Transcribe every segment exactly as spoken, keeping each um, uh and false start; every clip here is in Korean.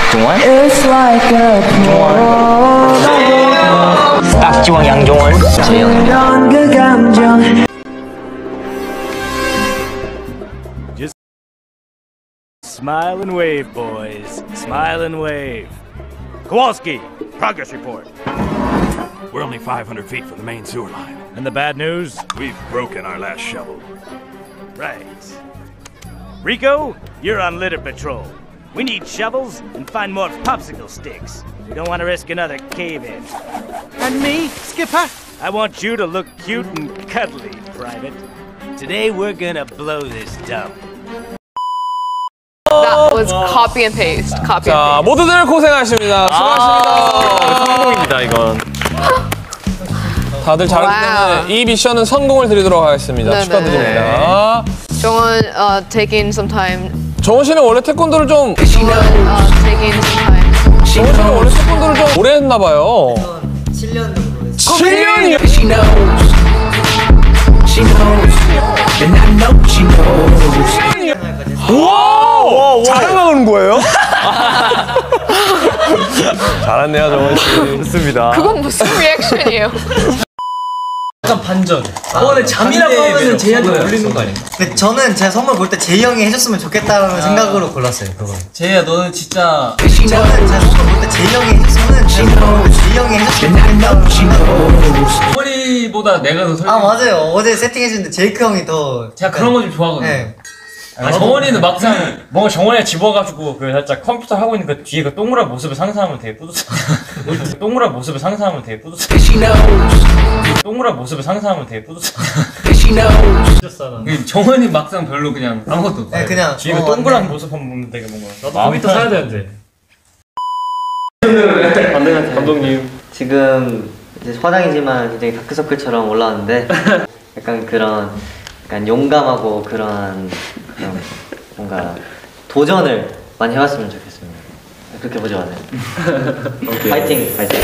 박종원? 박지원, 양종원, 재영. Smile and wave, boys. Smile and wave. Kowalski, progress report. We're only five hundred feet from the main sewer line. And the bad news? We've broken our last shovel. Right. Rico, you're on litter patrol. We need shovels and find more popsicle sticks. We don't want to risk another cave-in. And me, Skipper? I want you to look cute and cuddly, Private. Today we're gonna blow this dump. That was copy and paste. Copy 자, and paste. 모두들 고생하셨습니다. 수고하셨습니다. 성공입니다, 이건. 다들 잘했기 때문에 이 미션은 성공을 드리도록 하겠습니다. 네네. 축하드립니다. 정원, uh, taking some time. 정원 씨는 원래 태권도를 좀 정원, uh, taking some time. 정원 씨는 원래 태권도를 좀 오래 했나 봐요. 칠 년 정도 했어요. 칠 년이요? 와! 자랑하는 거예요? 잘했네요, 정원 씨. 좋습니다. 그건 무슨 리액션이에요? 약간 반전. 저번에 잠이라고 하면은 제이한테 걸리는 거 아닌가? 근데 저는 제가 선물 볼 때 제이 형이 해줬으면 좋겠다는 아. 생각으로 골랐어요, 그거. 제이야, 너는 진짜. 저는 제가 선물 볼 때 제이 형이 해줬으면 제가 선물 볼때 제이 형이 해줬으면 좋겠다는 생각으로. 정원이보다 내가 더 설레. 아, 맞아요. 어제 세팅해주는데 제이크 형이 더. 제가 그런 거 좀 좋아하거든요. 네. 아, 정원이는 막상 뭔가 정원이가 집어가지고 그 살짝 컴퓨터 하고 있는 그 뒤에 그 동그란 모습을 상상하면 되게 뿌듯해. 동그란 모습을 상상하면 되게 뿌듯해. 동그란 모습을 상상하면 되게 뿌듯해. 정원이 막상 별로 그냥 아무것도 없어요. 네, 그냥. 뒤에 그 어, 동그란 맞네. 모습 한번 보면 되게 뭔가 나도 컴퓨터 사야 되는데. 감독님 지금 이제 화장이지만 굉장히 다크서클처럼 올라왔는데 약간 그런 약간 용감하고 그런, 그런 뭔가 도전을 많이 해왔으면 좋겠습니다. 그렇게 보지 마세요. 파이팅, 파이팅.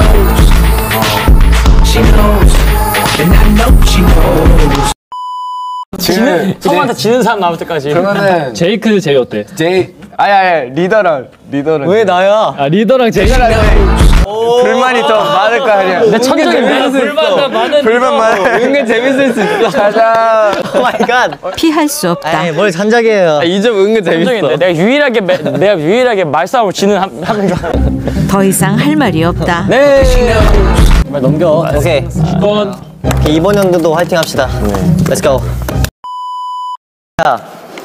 지는 형한테 지는 사람 나올 때까지. 그러면은 제이크 제이 어때? 제이 아니 아니 리더랑 리더랑 왜 나야? 아 리더랑 제이. 불만이 더 많을 거 아니야. 내 천적인데 불만 많은. 불만 많아. 은근 재밌을 수 있어. 가자. 오 마이 갓. 피할 수 없다. 아이, 뭘 잔작이에요. 이 점 은근 재밌어. 천적인데 내가 유일하게 매, 내가 유일하게 말싸움을 지는 한 하는 줄 알아. 더 이상 할 말이 없다. 네. 말 넘겨. 오케이. 이번 이번 연도도 화이팅 합시다. Let's go. 자,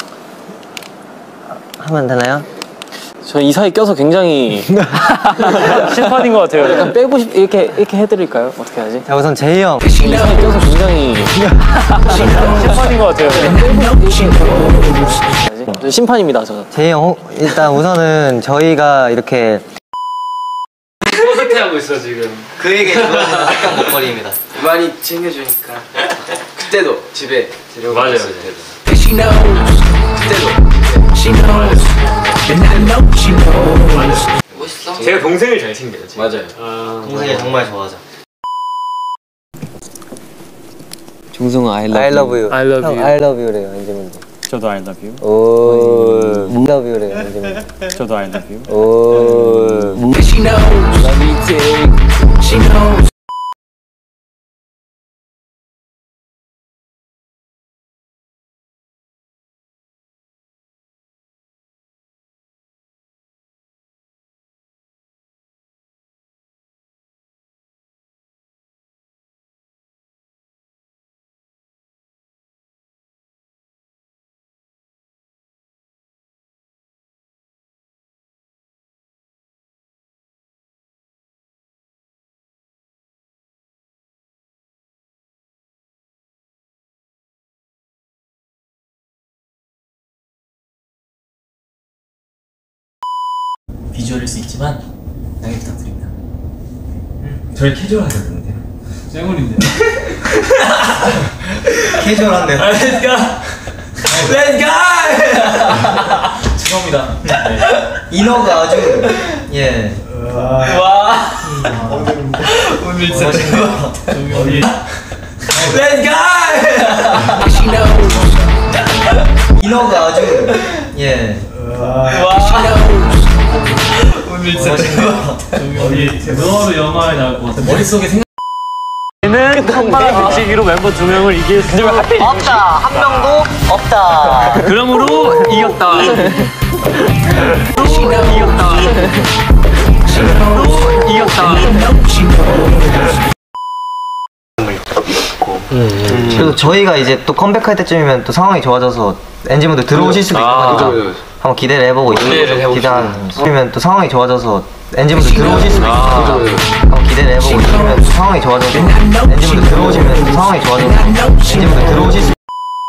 하면 되나요? 저 이 사이 껴서 굉장히 심판인 것 같아요. 약간 빼고 싶 이렇게 이렇게 해드릴까요? 어떻게 하지? 자, 우선 제이 형. 이 사이 껴서 굉장히 심판인 것 같아요. 저 심판입니다, 저. 제이 형, 일단 우선은 저희가 이렇게 포스트하고 있어 지금. 그에게 이거는 약간 먹거리입니다. 많이 챙겨주니까. 그때도 집에 데려가고 맞아요. 있어요. 그때도 집에. 멋있어. 제가 동생을 잘 챙겨요. 맞아요. 아, 동생이 정말 좋아하죠. 종성아 I love I love you. I love 형, you. I love you래요, 이제문도. 저도 I love you. 오, I love you래요, 이제문도. 저도 I love you. 오, 비주얼일 수 있지만 양해 부탁드립니다. 저희 캐주얼하셨는데요. 쌩얼인데요. 캐주얼한데요. Let's go! Let's go! 죄송합니다. 네. 인어가 아주, 예. 와. 오늘 진짜 멋있네요. Let's go! 인어가 아주, 예. 와. 어디 대동하루 영화에 나올 것 같아. 머릿속에 생각. 얘는 한바람 밀치기로 멤버 두 명을 이길 수 없다. 한 명도 없다. 그러므로 이겼다. 이겼다. 이겼다. 그래서 저희가 이제 또 컴백할 때쯤이면 또 상황이 좋아져서 엔진분들 들어오실 수도 있는 거니까 한번 기대를 해보고 있어요. 기대하면 또 상황이 좋아져서 엔진분들 들어오실 수도 있으니까 한번 기대를 해보고 있으면 또 상황이 좋아져서 엔진분들 들어오시면 또 상황이 좋아져서 엔진분들 들어오실 수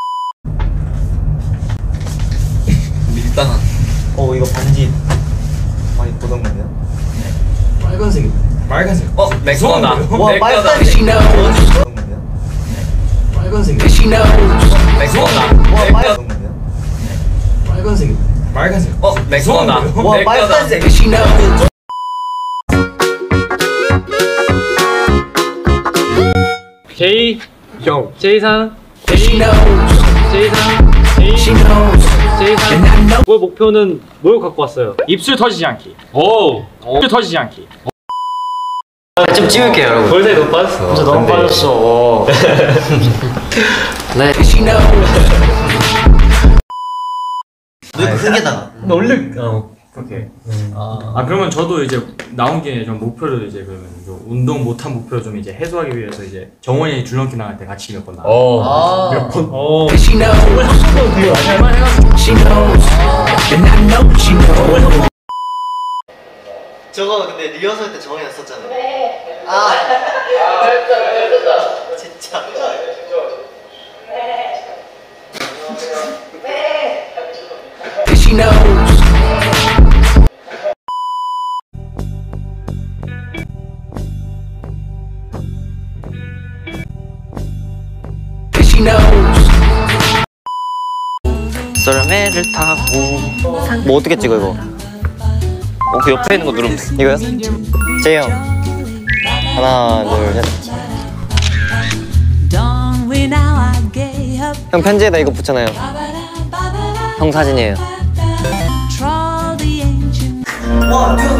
밀당한 어 이거 반지 많이 보던 건데요? 네 빨간색 빨간색 어 맥거다 와 빨간색 빨간색 맥거다 와 빨간색 빨간색 빨간색 어 맥거다 와 빨간색 제이 형 제이상 제이 제이상 제이 제이상 뭐 목표는 뭘 갖고 왔어요? 입술 터지지 않기. 오. 입술 터지지 않기. 좀 찍을게요 여러분 볼살이 너무 빠졌어. 진짜 너무 빠졌어. 네 왜 크게 다가 원래 어 그렇게. 아, 아 그러면 저도 이제 나온 게 좀 목표를 이제 그러면 좀 운동 못한 목표를 좀 이제 해소하기 위해서 이제 정원이 줄넘기 나갈 때 같이 몇 번 나. 어. 몇 번. 어. 정말 한 번도 되게 많이 해가지고. 저거 근데 리허설 때 정해 놨었잖아요. 네. 아. 진짜. 썰매를 타고 뭐 어떻게 찍어 이거? 어, 그 옆에 있는 거 누르면 돼. 이거요? 제이 형 하나 둘 셋. 형 편지에다 이거 붙잖아요. 형 사진이에요. 와,